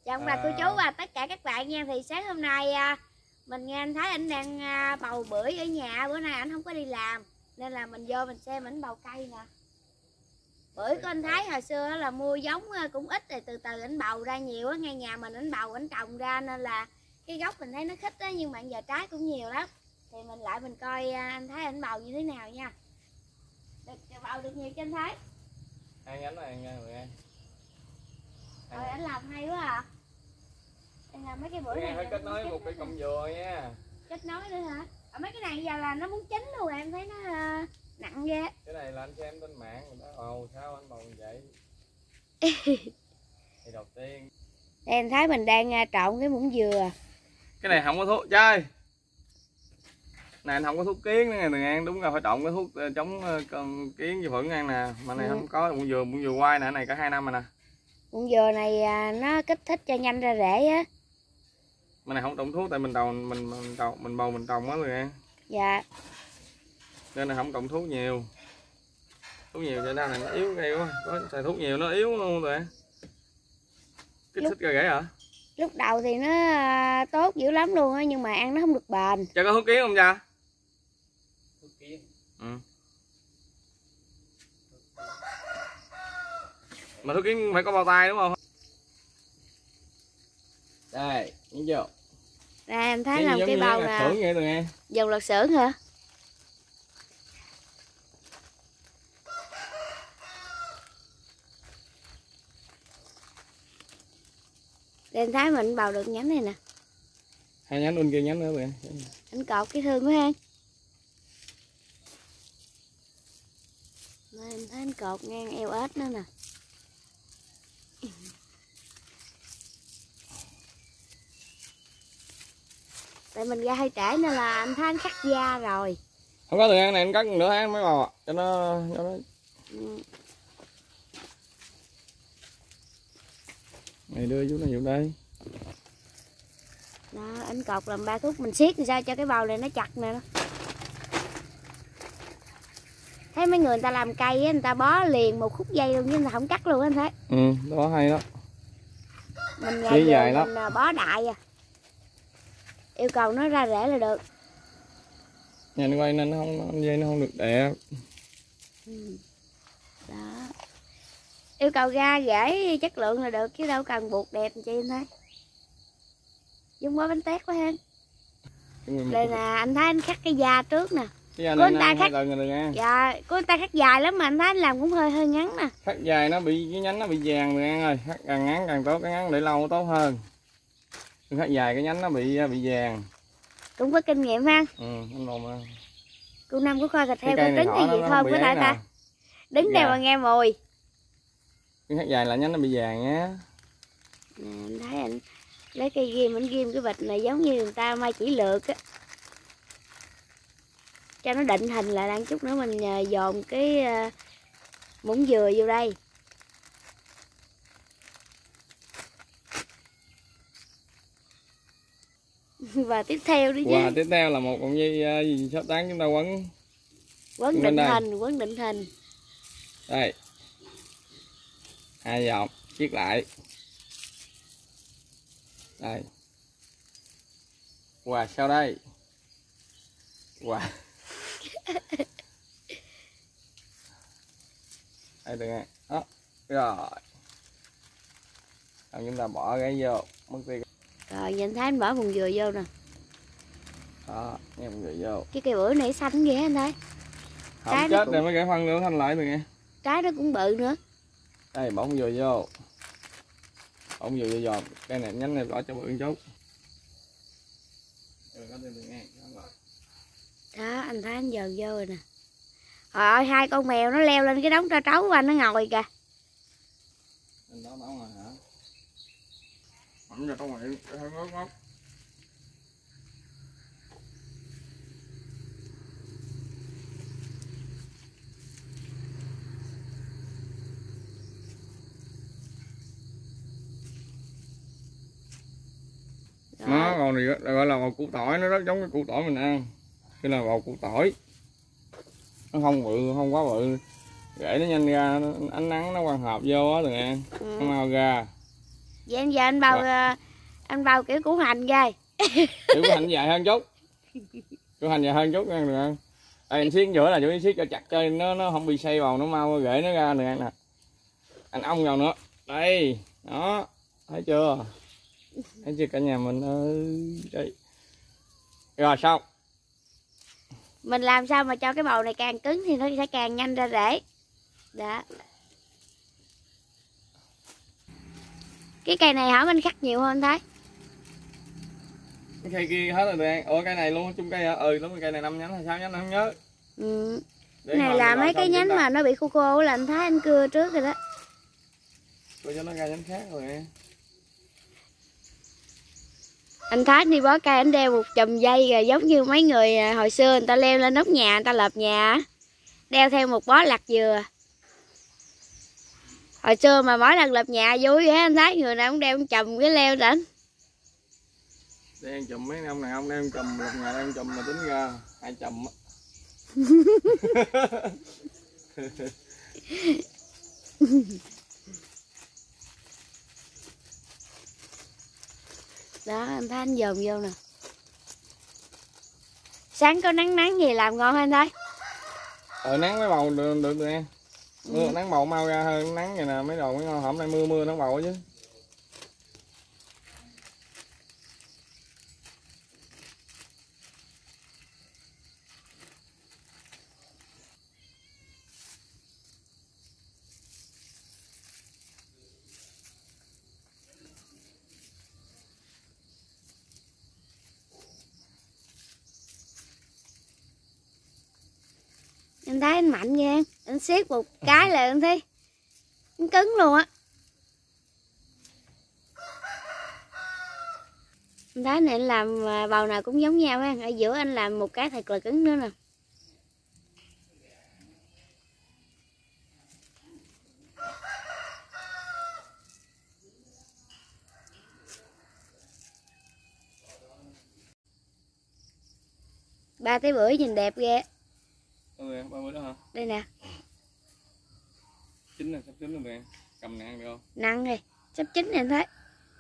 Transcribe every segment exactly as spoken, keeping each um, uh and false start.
Chồng bà cô chú và tất cả các bạn nha. Thì sáng hôm nay mình nghe anh thấy anh đang bầu bưởi ở nhà. Bữa nay anh không có đi làm nên là mình vô mình xem ảnh bầu cây nè. Bưởi của anh Thái hồi xưa là mua giống cũng ít rồi từ từ ảnh bầu ra nhiều á, ngay nhà mình ảnh bầu ảnh trồng ra nên là cái gốc mình thấy nó khít á, nhưng mà giờ trái cũng nhiều lắm. Thì mình lại mình coi anh Thái ảnh bầu như thế nào nha. Được bầu được nhiều cho anh Thái. Hai nhánh này nha mọi người. Rồi anh làm hay quá à. Anh làm mấy cái bưởi này phải kết nối một cái cọng dừa nha. Kết nối nữa hả? Ở mấy cái này giờ là nó muốn chín luôn rồi, em thấy nó uh, nặng ghê. Cái này là anh xem trên mạng người ta ồ sao anh bầu như vậy. Thì đầu tiên đây anh thấy mình đang uh, trộn cái muỗng dừa. Cái này không có thuốc chơi. Này anh không có thuốc kiến nữa nè Tường An, đúng là phải trộn cái thuốc chống uh, kiến vi khuẩn ăn nè, mà này ừ. Không có muỗng dừa, muỗng dừa quay nè, này cả hai năm rồi nè. Muỗng dừa này uh, nó kích thích cho nhanh ra rễ á. Mà này không trộn thuốc tại mình đầu mình mình trồng mình bầu mình trồng á Tường An. Dạ. Nên là không trộn thuốc nhiều. Thuốc nhiều cho nên là nó yếu gây quá, có xài thuốc nhiều nó yếu luôn rồi. Kích thích ra rễ hả? Lúc đầu thì nó uh, tốt dữ lắm luôn á, nhưng mà ăn nó không được bền. Cho có thuốc kiến không cha? Thuốc kiến. Ừ. Mà thuốc kiến phải có bao tay đúng không? Đây, nhìn chưa? Đây em thấy làm cái bao nè. Xưởng vậy rồi nghe. Dùng lật xưởng hả? Đây em thấy mình bầu được nhánh này nè. Hai nhánh bên kia nhánh nữa kìa. Anh cột cái thương quá ha. Đây em thấy anh cột ngang eo ếch nữa nè. Tại mình ra hơi trễ nên là anh thấy anh cắt da rồi. Không có thời gian này anh cắt nửa tháng mới bầu cho nó cho nó. Ừ. Này đưa chú này vô đây. Đó, anh cột làm ba khúc mình siết làm sao cho cái bầu này nó chặt nè. Thấy mấy người người ta làm cây á, người ta bó liền một khúc dây luôn chứ người ta không cắt luôn anh thấy. Ừ, đó hay đó. Mình ngày dài lắm. Mình bó đại à. Yêu cầu nó ra rễ là được. Nhà nó quay nên nó không dây nó không được đẹp. Ừ. Đó. Yêu cầu ra rễ chất lượng là được chứ đâu cần buộc đẹp chị anh thấy. Giống bó bánh tét quá ha. Đây nè anh thấy anh cắt cái da trước nè. Cái da này ta cắt rồi nha. Dạ, của anh ta cắt dài lắm mà anh thấy anh làm cũng hơi hơi ngắn nè. Cắt dài nó bị cái nhánh nó bị vàng rồi An ơi, cắt càng ngắn càng tốt, cái ngắn để lâu tốt hơn. Cắt dài cái nhánh nó bị bị vàng. Cũng có kinh nghiệm ha. Ừ, anh đồn mà. Cô Năm có coi thịt heo con trứng cái gì thơm của ta ta. Đứng đây mà nghe mùi. Cái cắt dài là nhánh nó bị vàng nhá. Nè anh thấy anh lấy cây ghim anh ghim cái vịt này giống như người ta may chỉ lược á. Cho nó định hình lại đang chút nữa mình dồn cái muỗng dừa vô đây. Và tiếp theo đi chứ. Và tiếp theo là một cọng dây gì sắp tán chúng ta quấn quấn định hình, quấn định hình. Đây. Hai vòng chiết lại. Đây. Và sau đây. Và đây được nghe. Đó. Rồi. Rồi chúng ta bỏ cái vô, mất đi. Rồi nhìn thấy anh bỏ vùng dừa vô nè. Đó, nghe vùng dừa vô. Cái cây bưởi này xanh ghê anh thấy. Không trái chết cũng... rồi mới gãy phân nữa thanh lại được nghe. Trái nó cũng bự nữa. Đây bỏ vùng dừa vô. Bỏ vùng dừa vô giòn. Cái này nhánh này bỏ cho bự chút. Đó anh thấy anh dần vô rồi nè. Trời ơi hai con mèo nó leo lên cái đống trâu trấu của anh nó ngồi kìa. Anh đó nấu rồi hả? Ẩm ra trong này hơi ngớt ngớt. Nó còn thì gọi là bầu củ tỏi, nó rất giống cái củ tỏi mình ăn. Cái là bầu củ tỏi. Nó không bự, không quá bự. Rễ nó nhanh ra, nó, ánh nắng nó quang hợp vô á Tường An. Ừ. Nó mau ra. Vậy giờ anh bao rồi. Anh bao kiểu củ hành ghê. Kiểu củ hành dài hơn chút. Củ hành dài hơn chút nha được không? Đây, anh xiết giữa là chỗ xiết cho chặt cho nó nó không bị xây vào, nó mau gãy nó ra được nè. Anh ong vào nữa. Đây, đó. Thấy chưa? Thấy chưa cả nhà mình ơi. Đây. Rồi xong. Mình làm sao mà cho cái bầu này càng cứng thì nó sẽ càng nhanh ra rễ. Đó. Cái cây này hả mình cắt nhiều hơn thấy. Cái cây kia hết rồi tụi em. Ủa cây này luôn chung cây hả? Ừ đúng rồi, cây này năm nhánh hay sáu nhánh không nhớ. Ừ. Cái này là mấy cái nhánh mà nó bị khô khô là anh thấy anh cưa trước rồi đó. Cưa cho nó ra nhánh khác rồi nè. Anh Thái đi bó cây anh đeo một chùm dây rồi giống như mấy người hồi xưa người ta leo lên nóc nhà người ta lợp nhà, đeo theo một bó lạc dừa. Hồi xưa mà mỗi lần lợp nhà vui vậy anh Thái, người nào cũng đeo một chùm cái leo đến. Đeo chùm mấy ông này ông đeo chùm lợp nhà đeo chùm mà tính ra hai chùm á. Đó anh thấy anh dòm vô nè. Sáng có nắng nắng gì làm ngon anh thấy. Ờ nắng mấy bầu được được nè. Mưa Ừ. nắng bầu mau ra hơn nắng vậy nè, mấy đồ mới ngon. Hôm nay mưa mưa nắng bầu chứ. Anh thấy anh mạnh nha, anh siết một cái là anh thấy anh cứng luôn á. Anh thấy này anh làm bầu nào cũng giống nhau ha, ở giữa anh làm một cái thật là cứng nữa nè. Ba tới bữa nhìn đẹp ghê. Ừ, ba mươi đó hả? Đây nè. Chín nè, sắp chín rồi nè. Cầm nè ăn được không? Nặng rồi, sắp chín này anh thấy.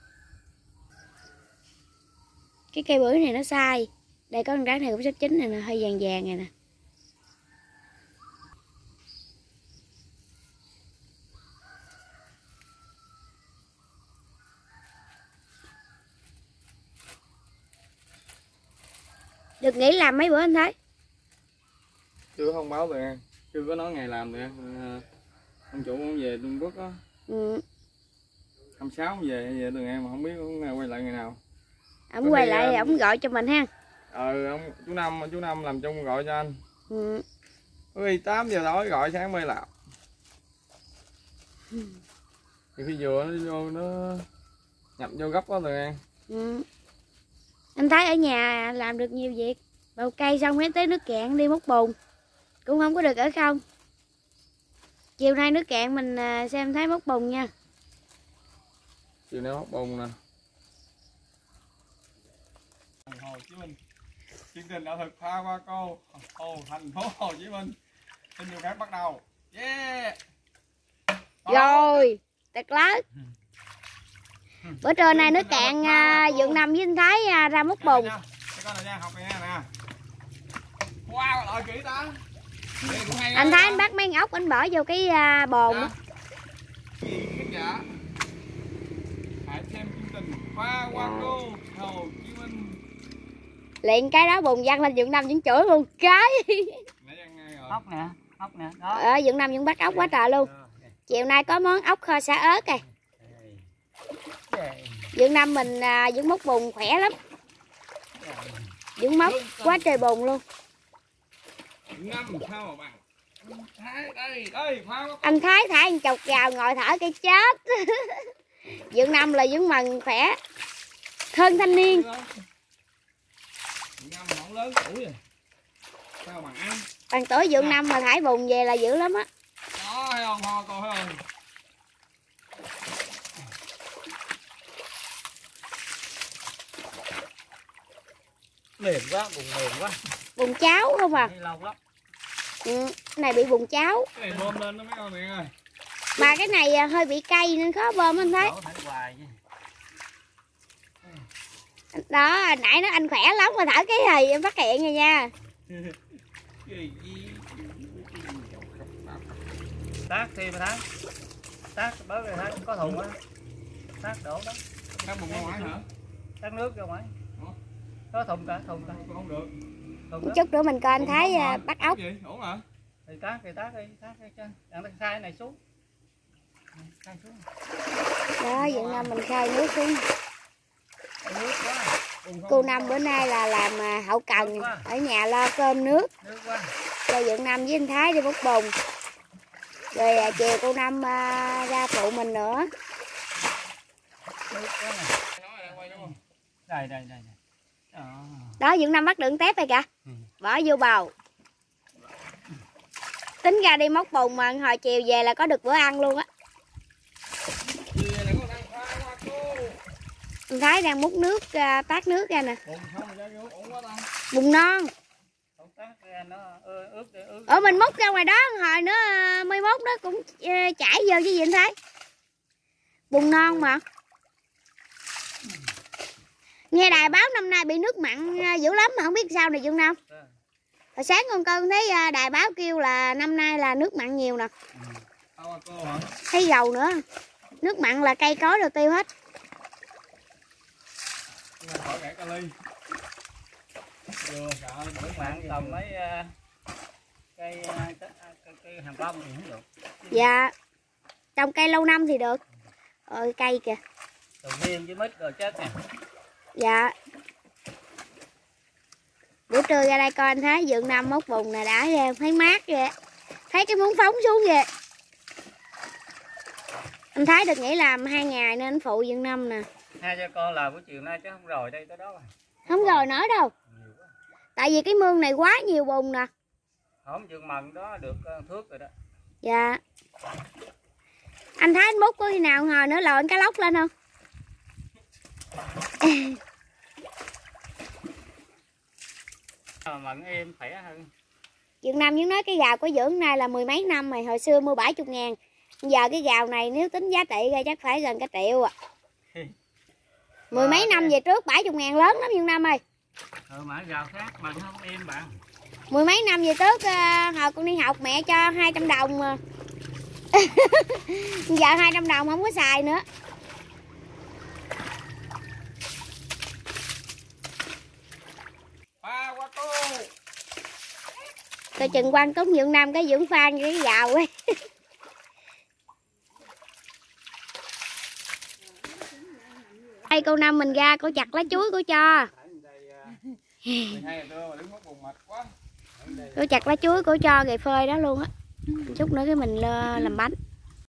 Cái cây bưởi này nó sai. Đây có con rác này cũng sắp chín này nè, hơi vàng vàng này nè. Được nghỉ làm mấy bữa anh thấy? Chưa thông báo tụi em, chưa có nói ngày làm tụi em. Ông chủ ông về Trung Quốc á. Ừ. hai mươi sáu về về tụi em mà không biết ông quay lại ngày nào. Ông quay lại ông gọi cho mình ha. Ờ ông chú Năm chú Năm làm chung gọi cho anh. Ừ. Ui tám giờ tối gọi sáng mới làm. Ừ. Thì khi vừa nó vô nó nhập vô gấp đó tụi em. Ừ. Anh thấy ở nhà làm được nhiều việc. Bầu cây xong mới tới nước cạn đi múc bùn. Cũng không có được ở không. Chiều nay nước cạn mình xem thấy múc bùn nha. Chiều nay múc bùn nè. Hồ Chí Minh. Chương trình ẩm thực Pha Qua Cô, Hồ thành phố Hồ Chí Minh. Tin nhiều khác bắt đầu. Yeah. Rồi, tuyệt lớn. Bữa trưa nay nước cạn Dượng Năm với anh Thái ra múc bùn. Cái con này nha, học này nè. Wow, lợi kỹ ta. Anh Thái anh bắt mấy ốc anh bỏ vô cái bồn á. Khán giả. Hãy xem chương trình Pha Qua Cô, Hồ Chí Minh. Liền cái đó bùn văng lên Dượng Năm vẫn chửi luôn cái. Ốc nè, ốc nè, đó. Ờ, Dượng Năm vẫn bắt ốc quá trời luôn. Chiều nay có món ốc kho xả ớt kìa. Dượng Năm mình à, vẫn múc bùn khỏe lắm. Vẫn móc quá trời bùn luôn. Năm sao mà bằng. Thái đây, đây, anh Thái thả anh chục gào ngồi thở cái chết. Dượng Năm là vẫn mần khỏe. Thân thanh niên. Năm không lớn tuổi rồi. Sao bằng ăn? Bằng tuổi Dượng Năm mà thải bùn về là dữ lắm á. Đó, thấy không? Ho coi thấy không? Mềm quá, bùn mềm quá. Bùn cháo không à? Lâu lắm. Ừ, cái này bị bùn cháo. Cái này bơm lên nó mấy con này ơi. Mà cái này hơi bị cay nên khó bơm anh thấy. Đó, nãy nó anh khỏe lắm mà thở cái gì em phát hiện rồi nha. Tác thêm mà Thắng. Tác bớt rồi Thắng, có thùng á. Tác đổ đó. Tác bùng ra ngoài hả? Tác nước ra ngoài. Có thùng cả, thùng cả. Không được. Một chút nữa mình coi anh Thái bắt ốc. Gì? Ổn hả? Thì tác thì tác đi, tác đi cho. Đặng ta khai này xuống. Khai xuống. Đó, Dựng Năm mình khai nước xuống. Nước quá. Cô Năm bữa nay là làm hậu cần ở nhà lo cơm nước. Nước quá. Cho Dựng Năm với anh Thái đi bốc bùn. Rồi chiều cô Năm ra phụ mình nữa. Nước quá nè. Đây đây đây. Đó. Đó, Dựng Năm bắt đường tép này kìa. Ừ. Bỏ vô bầu. Tính ra đi móc bùn mà hồi chiều về là có được bữa ăn luôn á. Anh Thái đang múc nước, tát nước ra nè. Bùn non. Ở mình múc ra ngoài đó hồi nữa mới mốt đó cũng chảy vô chứ gì anh Thái. Bùn non mà. Nghe đài báo năm nay bị nước mặn dữ lắm mà không biết sao này Dương Nam. Hồi sáng con cơn thấy đài báo kêu là năm nay là nước mặn nhiều nè. Thấy dầu nữa. Nước mặn là cây cối rồi tiêu hết. Nước mặn tầm mấy cây, cây hàng bông thì không được. Dạ. Trồng cây lâu năm thì được. Ơi cây kìa. Đầu tiên với mít rồi chết nè. Dạ. Buổi trưa ra đây coi anh Thái Dựng Năm móc bùn nè, đã ra thấy mát kìa. Thấy cái muốn phóng xuống kìa. Anh Thái được nghỉ làm hai ngày nên anh phụ Dựng Năm nè. Hai cho con làm buổi chiều nay chứ không rồi đây tới đó rồi. Không rồi nữa đâu. Tại vì cái mương này quá nhiều bùn nè. Không vườn mận đó được thước rồi đó. Dạ. Anh Thái anh múc có khi nào hồi nữa lội cá lóc lên không? Mận em khỏe hơn. Dựng Năm vẫn nói cái gào có dưỡng này là mười mấy năm rồi, hồi xưa mua bảy mươi ngàn. Giờ cái gào này nếu tính giá trị ra chắc phải gần cái triệu à. Mười mấy năm về trước bảy mươi ngàn lớn lắm Dương Năm ơi. Ừ mà gào khác mà không em bạn. Mười mấy năm về trước hồi con đi học mẹ cho hai trăm đồng mà. Giờ hai trăm đồng không có xài nữa. Ba qua cô. Coi chừng quan túng Dương Năm cái dưỡng phan cái gào ấy. Đây cô Năm mình ra cô chặt lá chuối cô cho. Cô chặt lá chuối cô cho rồi phơi đó luôn á. Chút nữa cái mình làm bánh.